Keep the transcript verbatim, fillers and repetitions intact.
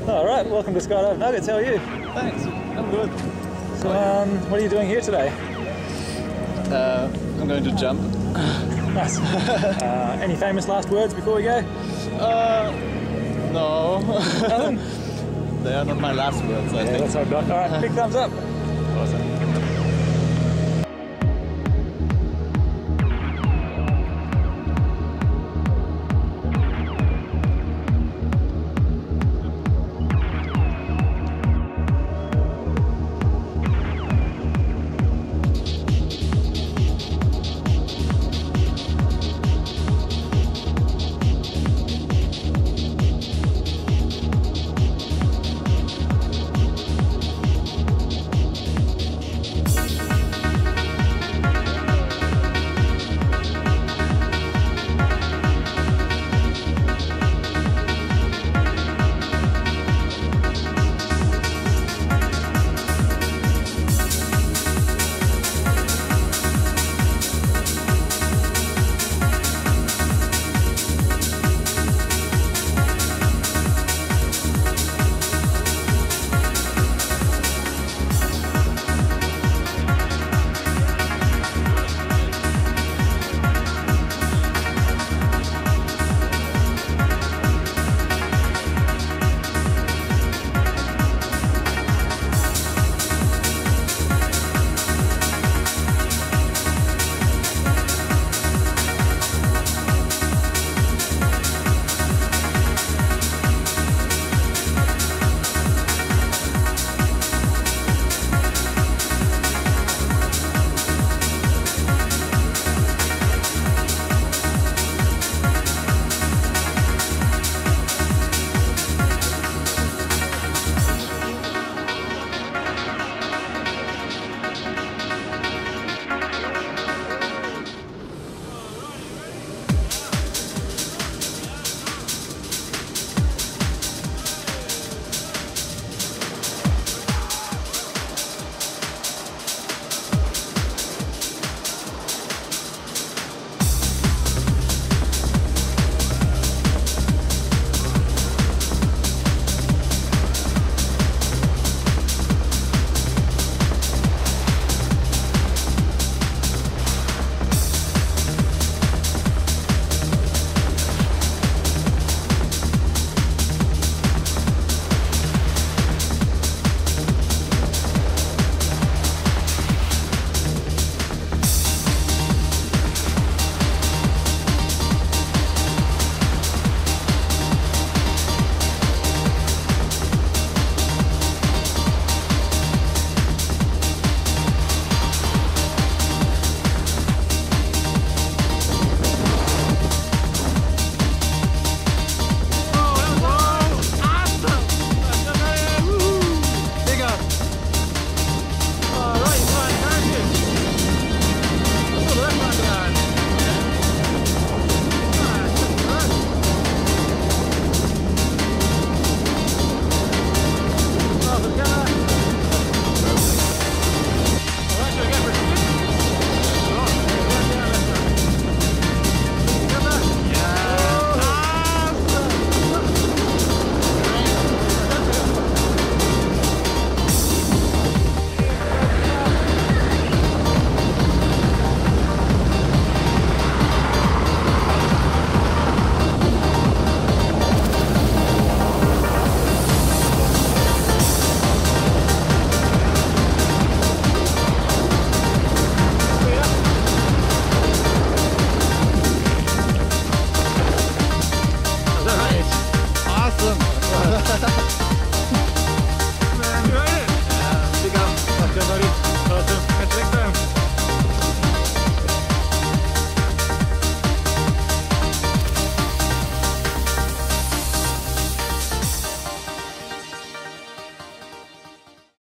All right, welcome to Skydive Nuggets. How are you? Thanks, I'm good. So, um, what are you doing here today? Uh, I'm going to jump. Nice. uh, any famous last words before we go? Uh, no. Nothing? They are not my last words, I Yeah, think. that's what I've got. All right, big thumbs up. Awesome. Awesome.